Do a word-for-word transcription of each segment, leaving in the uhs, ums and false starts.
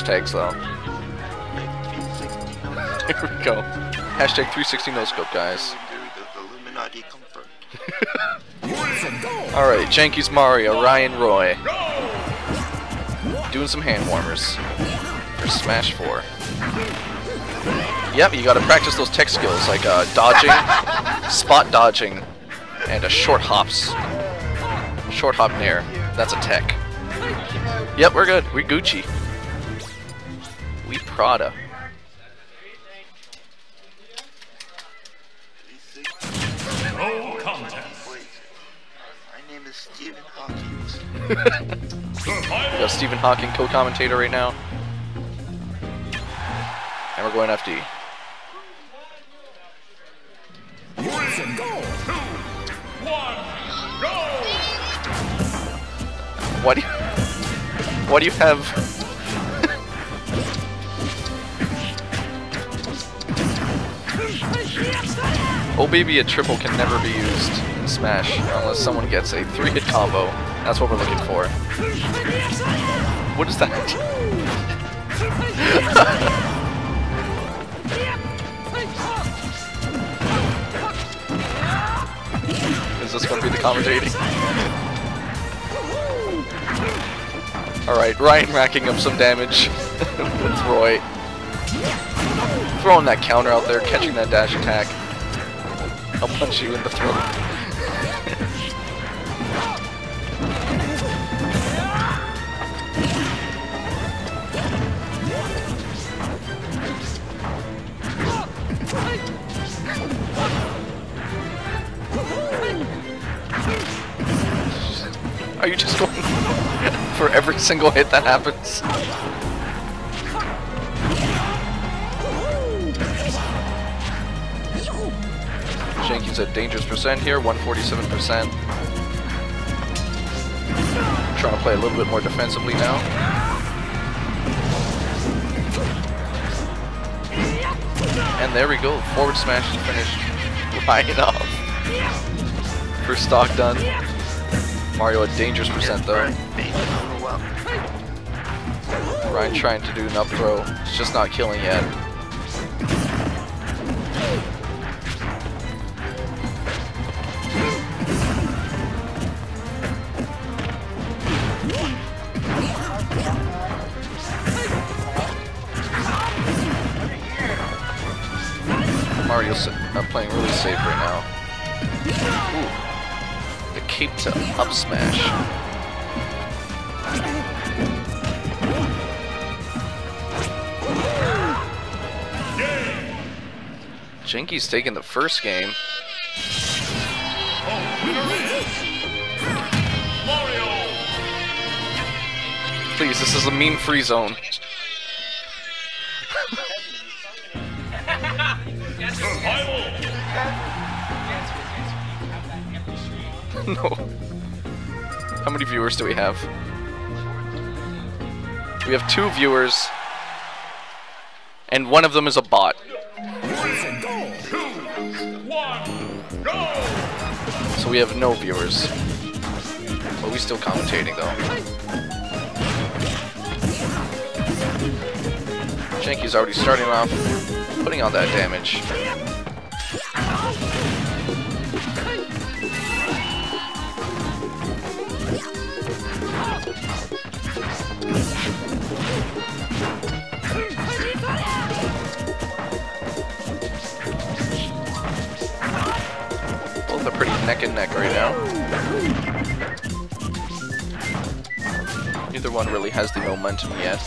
hashtags though. Here we go. Hashtag three sixty no scope, guys. Alright, Janky's Mario, Ryan Roy. Doing some hand warmers for Smash four. Yep, you gotta practice those tech skills like uh, dodging, spot dodging, and a short hops. Short hop nair. That's a tech. Yep, we're good. We Gucci. We Prada. No contest. My name is Stephen Hawking. We got Stephen Hawking co-commentator right now. And we're going F D. What do you, what do you have? Oh baby, a triple can never be used in Smash unless someone gets a three-hit combo. That's what we're looking for. What is that? Is this going to be the commentating? Alright, Ryan racking up some damage with Roy. Throwing that counter out there, catching that dash attack. I'll punch you in the throat. Are you just going for every single hit that happens? Janky's at dangerous percent here, one forty-seven percent. Trying to play a little bit more defensively now. And there we go, forward smash is finished. Ryan off. First stock done. Mario at dangerous percent though. Ryan trying to do an up throw. It's just not killing yet. Mario's uh, playing really safe right now. Ooh. The cape to up smash. Janky's taking the first game. Please, this is a meme-free zone. No. How many viewers do we have? We have two viewers, and one of them is a bot. So we have no viewers. But we still commentating though. Janky's already starting off, putting on that damage. Both are pretty neck and neck right now. Neither one really has the momentum yet.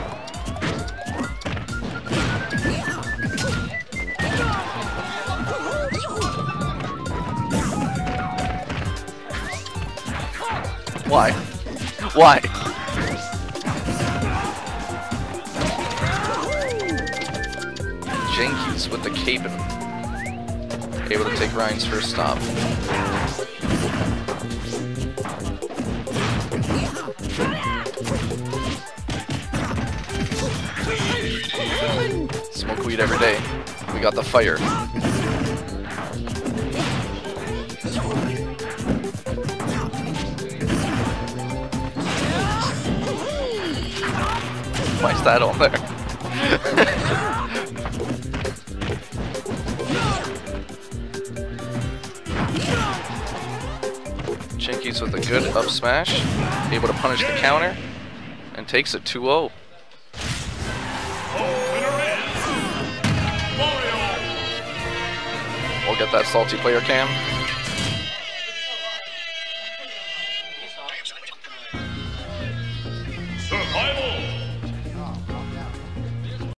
Why? Why? Janky's with the Capen. Able to take Ryan's first stop. Smoke weed every day. We got the fire. Why is that on there? Chinky's with a good up smash, able to punish the counter, and takes it two oh. We'll get that salty player cam.